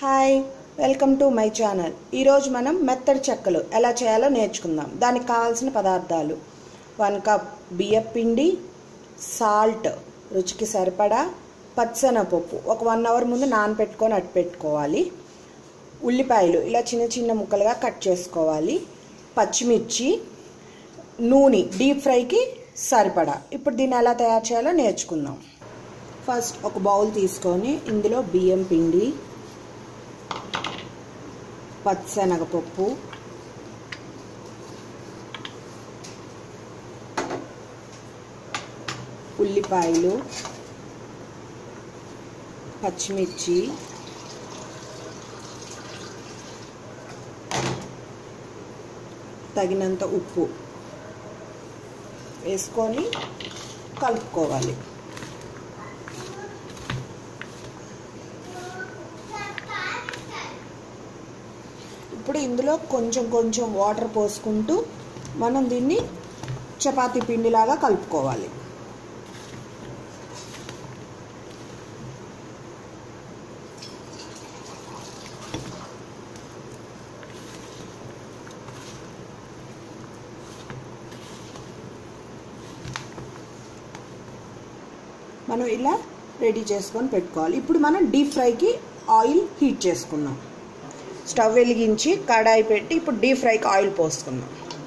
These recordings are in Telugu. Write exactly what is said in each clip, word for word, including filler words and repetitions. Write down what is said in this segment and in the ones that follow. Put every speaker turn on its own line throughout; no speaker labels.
Hi welcome to my channel. ఈరోజు మనం మెత్తడి చెక్కలు ఎలా చేయాలో నేర్చుకుందాం. దానికి కావాల్సిన పదార్థాలు: వన్ కప్ బియ్యం పిండి, సాల్ట్ రుచికి సరిపడా, పచ్చనపప్పు ఒక వన్ అవర్ ముందు నానబెట్టుకొని అట్టు పెట్టుకోవాలి, ఉల్లిపాయలు ఇలా చిన్న చిన్న ముక్కలుగా కట్ చేసుకోవాలి, పచ్చిమిర్చి, నూనె డీప్ ఫ్రైకి సరిపడా. ఇప్పుడు దీన్ని ఎలా తయారు చేయాలో నేర్చుకుందాం. ఫస్ట్ ఒక బౌల్ తీసుకొని ఇందులో బియ్యం పిండి, పచ్చనగపప్పు, ఉల్లిపాయలు, పచ్చిమిర్చి, తగినంత ఉప్పు వేసుకొని కలుపుకోవాలి. ఇప్పుడు ఇందులో కొంచెం కొంచెం వాటర్ పోసుకుంటూ మనం దీన్ని చపాతీ పిండిలాగా కలుపుకోవాలి. మనం ఇలా రెడీ చేసుకొని పెట్టుకోవాలి. ఇప్పుడు మనం డీప్ ఫ్రైకి ఆయిల్ హీట్ చేసుకుందాం. స్టవ్ వెలిగించి కడాయి పెట్టి ఇప్పుడు డీప్ ఫ్రైకి ఆయిల్ పోసుకుందాం.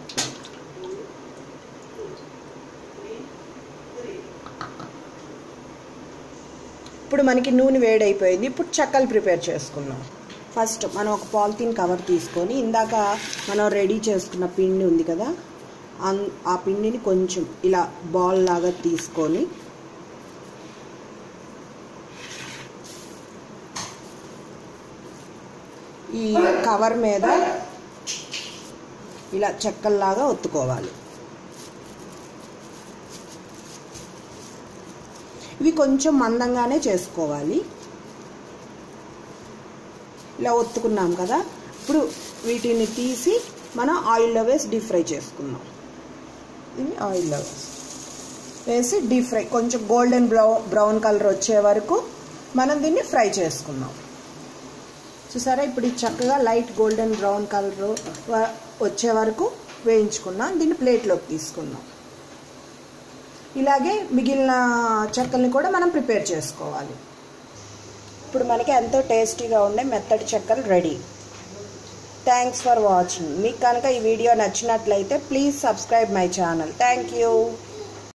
ఇప్పుడు మనకి నూనె వేడైపోయింది. ఇప్పుడు చెక్కలు ప్రిపేర్ చేసుకుందాం. ఫస్ట్ మనం ఒక పాలిథీన్ కవర్ తీసుకొని ఇందాక మనం రెడీ చేసుకున్న పిండి ఉంది కదా, ఆ పిండిని కొంచెం ఇలా బాల్ లాగా తీసుకొని ఈ కవర్ మీద ఇలా చెక్కల్లాగా ఒత్తుకోవాలి. ఇవి కొంచెం మందంగానే చేసుకోవాలి. ఇలా ఒత్తుకున్నాం కదా, ఇప్పుడు వీటిని తీసి మనం ఆయిల్లో వేసి డీప్ ఫ్రై చేసుకుందాం. ఇవి ఆయిల్లో వేసి డీప్ ఫ్రై కొంచెం గోల్డెన్ బ్రౌన్ బ్రౌన్ కలర్ వచ్చే వరకు మనం దీన్ని ఫ్రై చేసుకుందాం. చూసారా, ఇప్పుడు చక్కగా లైట్ గోల్డెన్ బ్రౌన్ కలర్ వచ్చే వరకు వేయించుకున్నాం. దీన్ని ప్లేట్లోకి తీసుకుందాం. ఇలాగే మిగిలిన చెక్కల్ని కూడా మనం ప్రిపేర్ చేసుకోవాలి. ఇప్పుడు మనకి ఎంతో టేస్టీగా ఉండే మెత్తటి చెక్కలు రెడీ. Thanks for watching. మీకు కనుక ఈ వీడియో నచ్చినట్లయితే please subscribe my channel. Thank you.